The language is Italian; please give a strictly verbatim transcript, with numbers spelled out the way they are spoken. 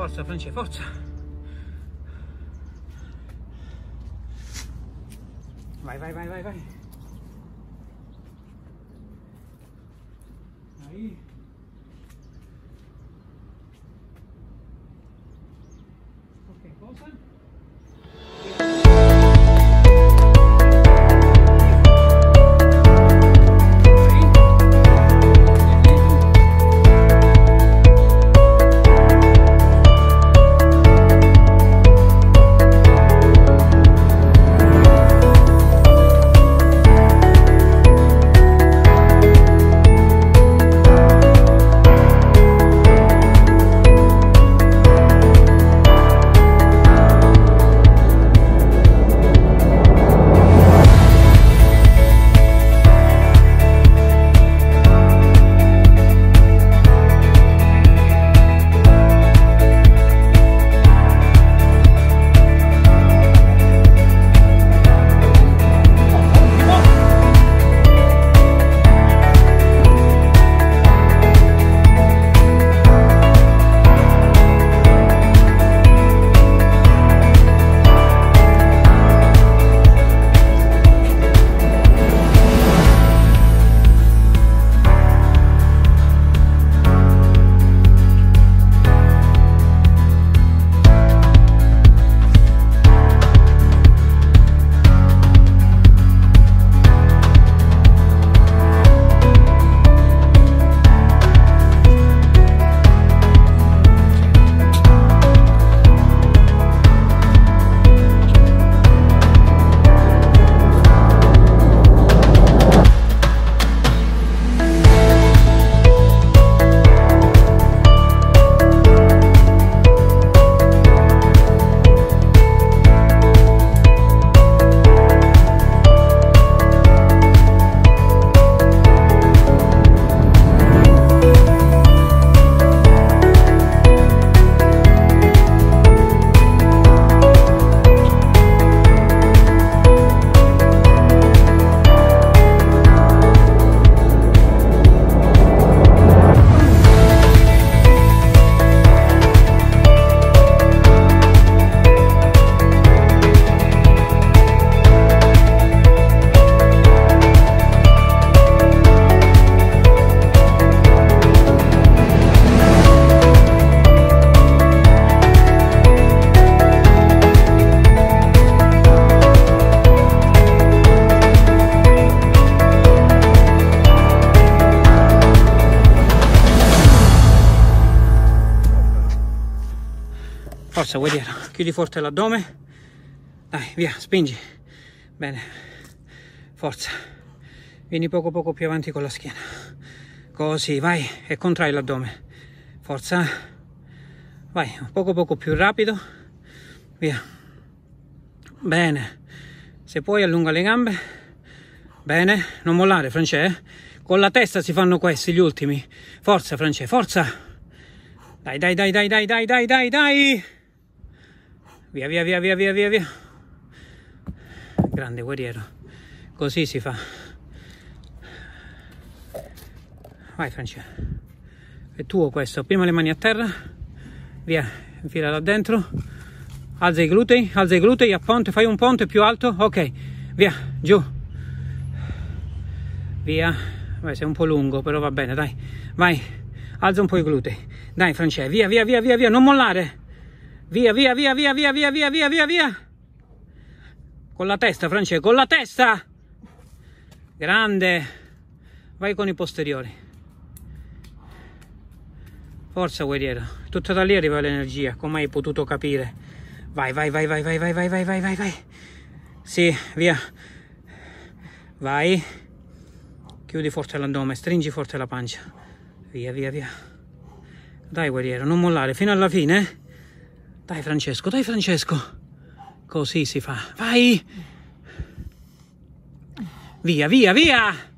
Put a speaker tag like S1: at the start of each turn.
S1: Forza, Francesco, forza. Vai, vai, vai, vai, vai. Vai. Ok, posa. Forza guerriero, chiudi forte l'addome, dai via, spingi, bene, forza, vieni poco poco più avanti con la schiena, così, vai, e contrai l'addome, forza, vai, un poco poco più rapido, via, bene, se puoi allunga le gambe, bene, non mollare Francesco, con la testa si fanno questi gli ultimi, forza Francesco, forza, dai dai dai dai dai dai dai dai dai, via via via via via via via, grande guerriero, così si fa, vai Francesco, è tuo questo, prima le mani a terra, via, infila là dentro, alza i glutei, alza i glutei, a ponte, fai un ponte più alto, ok, via, giù, via, vai, sei un po' lungo però va bene, dai, vai, alza un po' i glutei, dai Francesco, via via via via via, non mollare, via via via via via via via via via via, con la testa Francesco, con la testa, grande, vai con i posteriori, forza guerriero, tutta da lì arriva l'energia, come hai potuto capire, vai vai vai vai vai vai vai vai vai vai vai, sì, via, vai, chiudi forte l'addome, stringi forte la pancia, via via via, dai guerriero, non mollare fino alla fine, eh? Dai Francesco, dai Francesco, così si fa, vai, via via via.